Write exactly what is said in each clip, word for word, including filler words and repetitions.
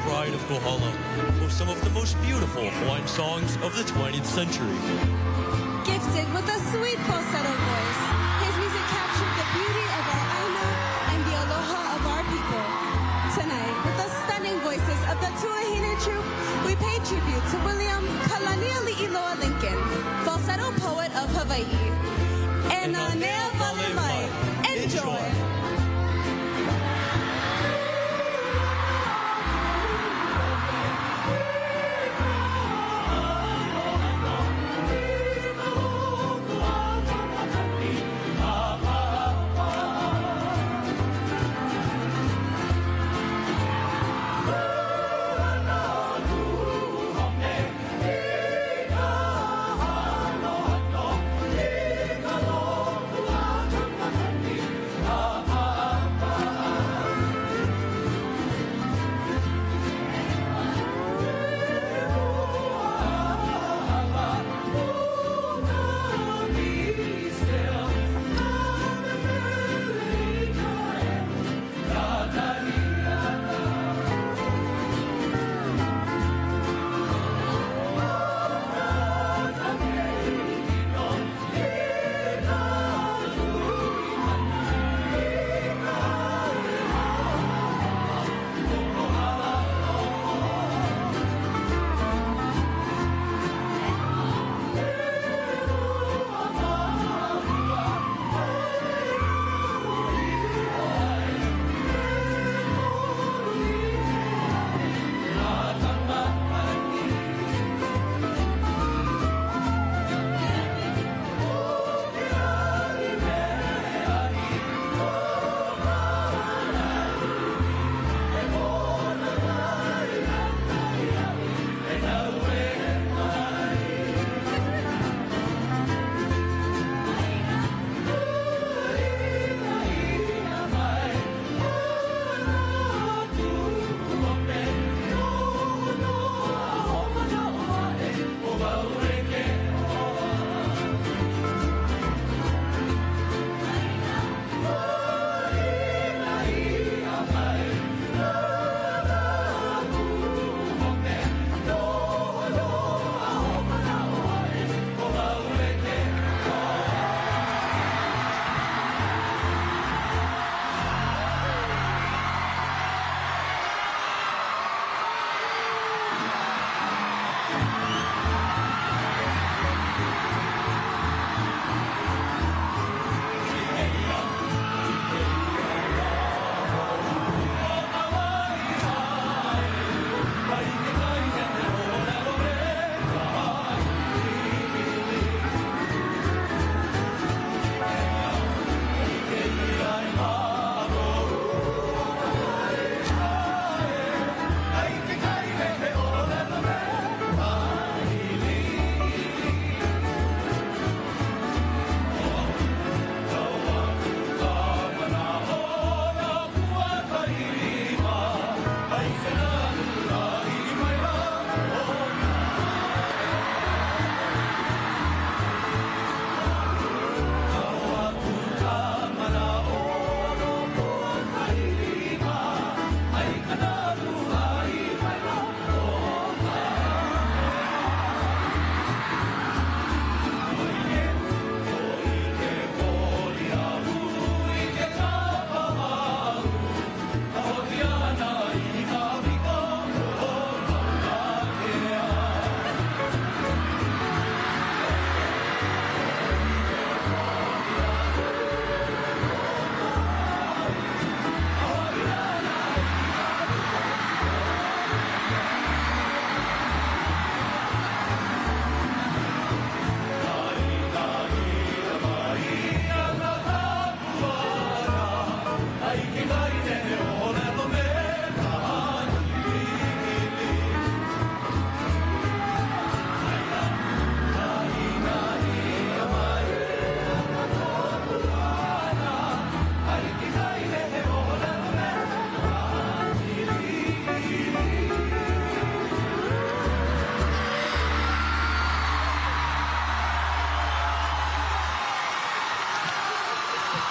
pride of Kohala, hosts some of the most beautiful Hawaiian songs of the twentieth century. Gifted with a sweet falsetto voice, his music captured the beauty of our aina and the aloha of our people. Tonight, with the stunning voices of the Tuahine Troupe, we pay tribute to William Kalaniʻaliʻiloa Lincoln, falsetto poet of Hawaii. And Anea Valemai. Enjoy!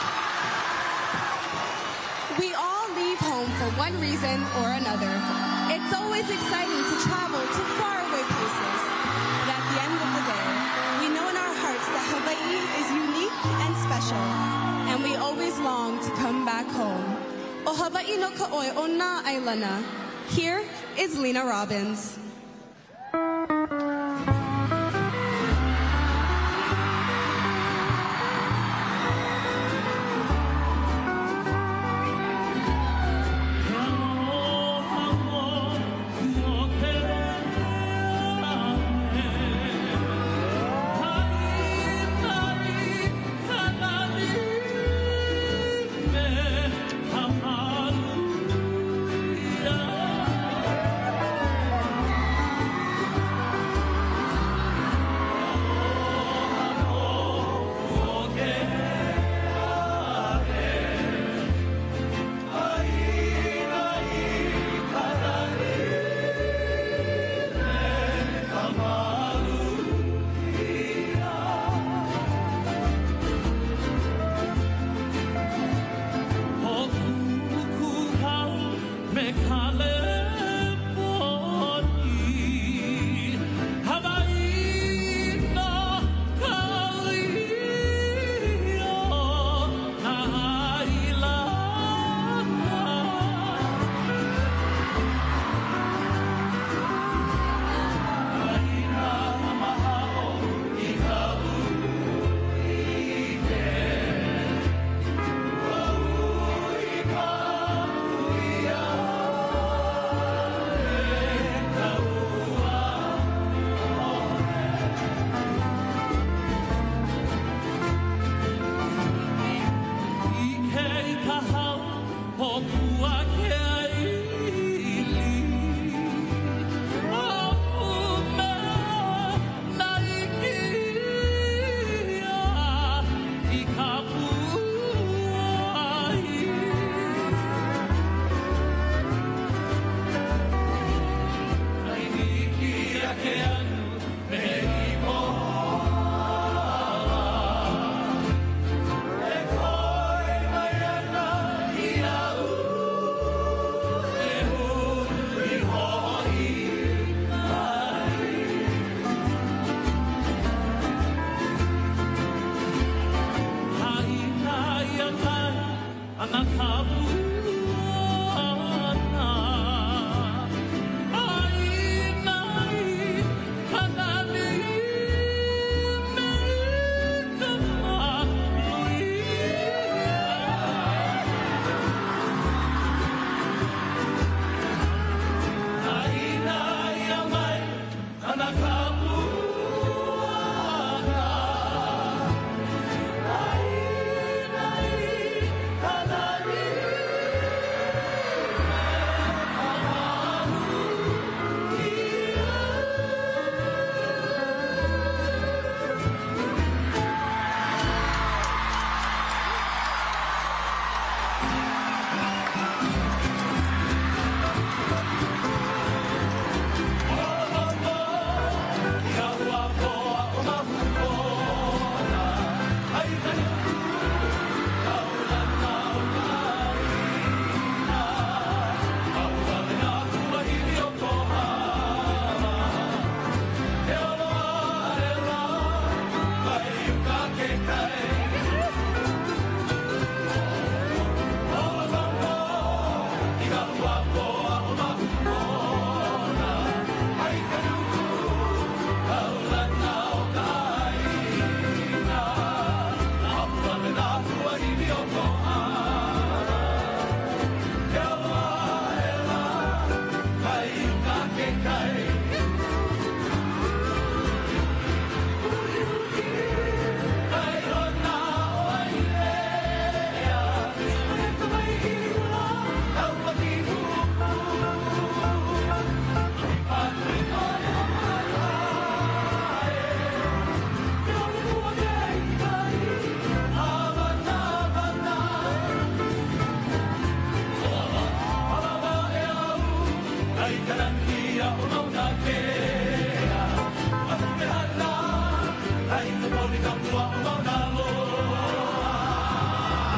one reason or another. It's always exciting to travel to faraway places. But at the end of the day, we know in our hearts that Hawaii is unique and special, and we always long to come back home. O Hawaii no ka'oi o nā ailana. Here is Lena Robbins.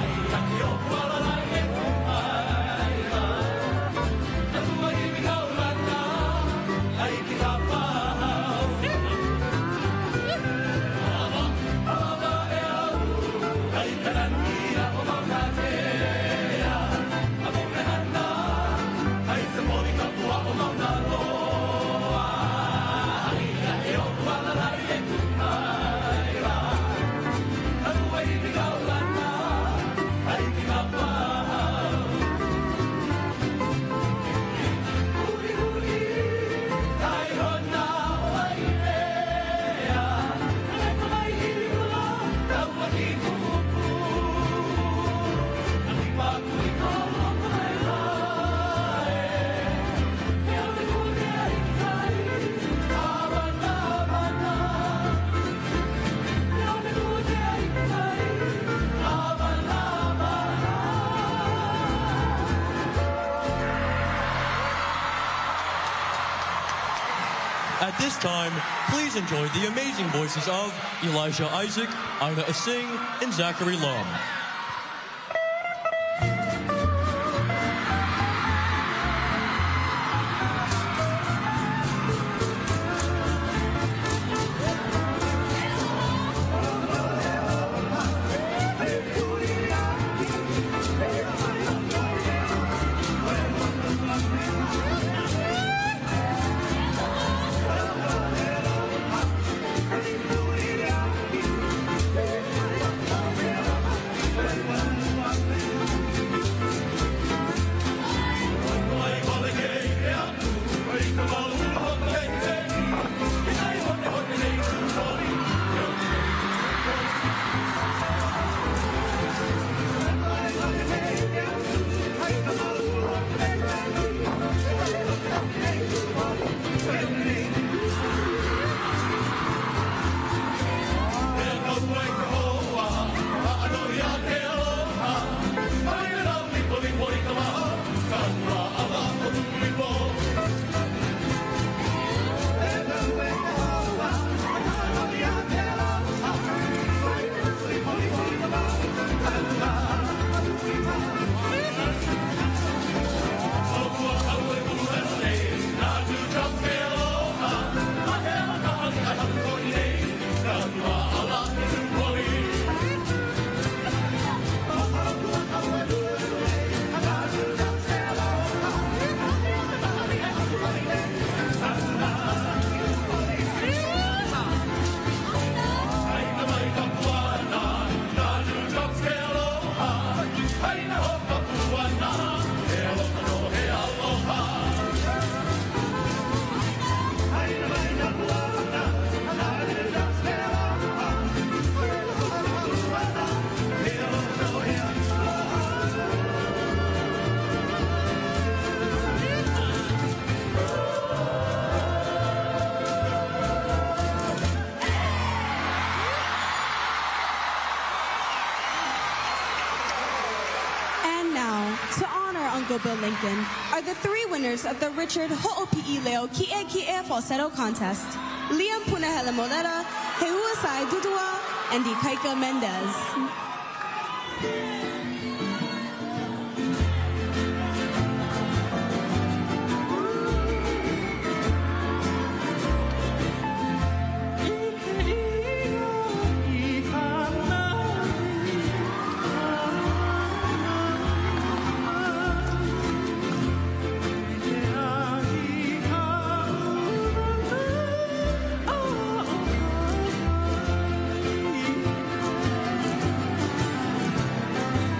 Go At this time, please enjoy the amazing voices of Elijah Isaac, Ina Asing, and Zachary Lum. Bill Lincoln are the three winners of the Richard Ho'opi'i Leo Ki'e Ki'e Falsetto Contest. Liam Punahele Molera, Heuasai Dudua, and Ikaika Mendez. Oh,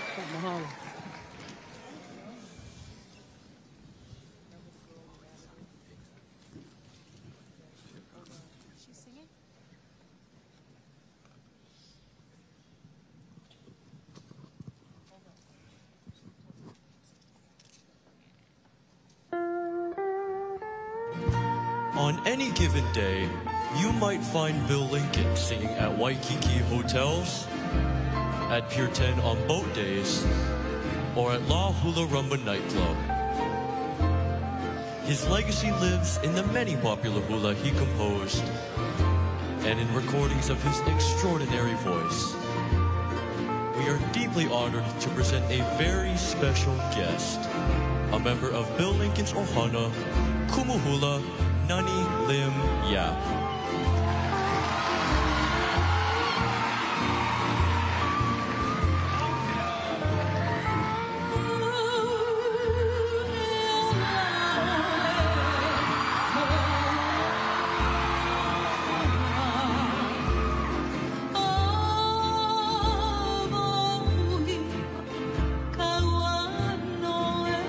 Mahalo. On any given day, you might find Bill Lincoln singing at Waikiki hotels, at Pier ten on boat days, or at La Hula Rumba nightclub. His legacy lives in the many popular hula he composed and in recordings of his extraordinary voice. We are deeply honored to present a very special guest, a member of Bill Lincoln's Ohana, Kumuhula, Nani Lim Yap.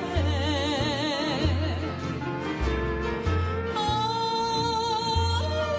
Oh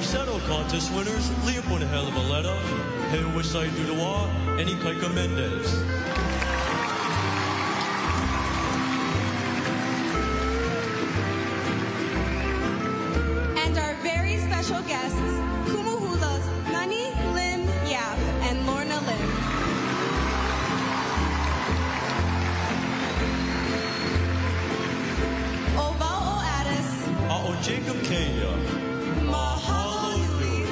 falsetto contest winners, Leopold Valetta, Hewisai Dudois, and Ikaika Mendez. And our very special guests, Kumuhula's Nani Lim Yap and Lorna Lim. Ovao Addis, A'o Jacob Kenya. Mahalo Nui.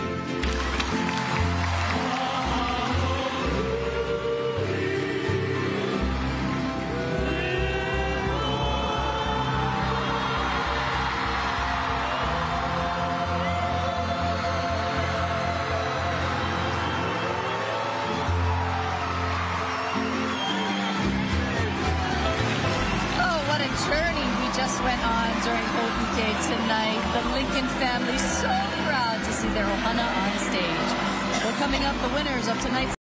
Oh, what a journey we just went on during Hopi Day tonight. The Lincoln family so proud to see their ohana on stage. Well, coming up, the winners of tonight's